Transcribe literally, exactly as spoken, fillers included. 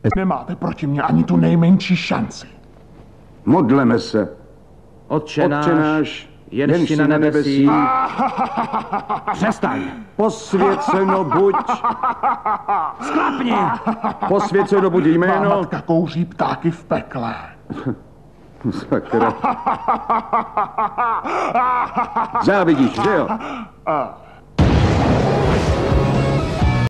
Nemáte proti mě ani tu nejmenší šanci. Modleme se. Otče náš, Otče náš, jenž jsi na nebesích. Přestaň. Posvěceno buď. Sklapni. Posvěceno buď Má jméno. matka kouří ptáky v pekle. Sakra. Závidíš, že jo?